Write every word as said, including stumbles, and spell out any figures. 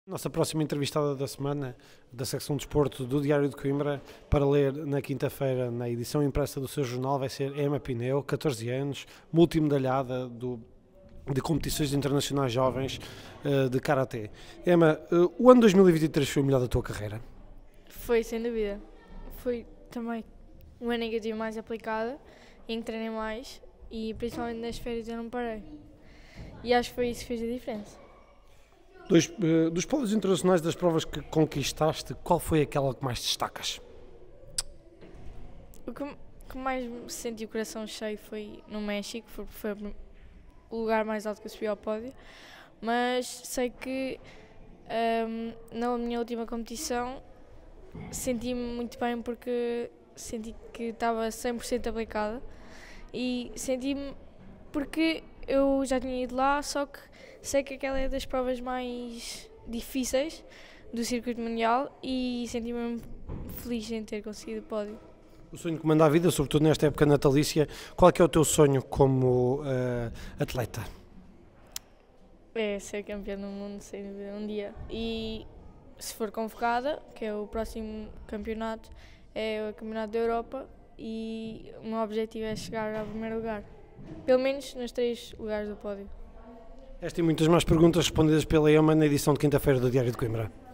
Nossa próxima entrevistada da semana, da secção de desporto do Diário de Coimbra, para ler na quinta-feira, na edição impressa do seu jornal, vai ser Emma Pineu, catorze anos, multimedalhada do, de competições internacionais jovens uh, de Karaté. Emma, uh, o ano dois mil e vinte e três foi o melhor da tua carreira? Foi, sem dúvida. Foi também um ano em que eu estive mais aplicada, em que treinei mais e principalmente nas férias eu não parei. E acho que foi isso que fez a diferença. Dois, uh, dos pódios internacionais das provas que conquistaste, qual foi aquela que mais destacas? O que, que mais me senti o coração cheio foi no México, foi, foi o lugar mais alto que eu subi ao pódio, mas sei que um, na minha última competição senti-me muito bem porque senti que estava cem por cento aplicada e senti-me porque eu já tinha ido lá, só que sei que aquela é das provas mais difíceis do circuito mundial e senti-me feliz em ter conseguido o pódio. O sonho que manda a vida, sobretudo nesta época natalícia, qual é que é o teu sonho como uh, atleta? É ser campeã do mundo, sem dúvida, um dia. E se for convocada, que é o próximo campeonato, é o Campeonato da Europa e o meu objetivo é chegar ao primeiro lugar. Pelo menos nos três lugares do pódio. Esta e muitas mais perguntas respondidas pela Emma na edição de quinta-feira do Diário de Coimbra.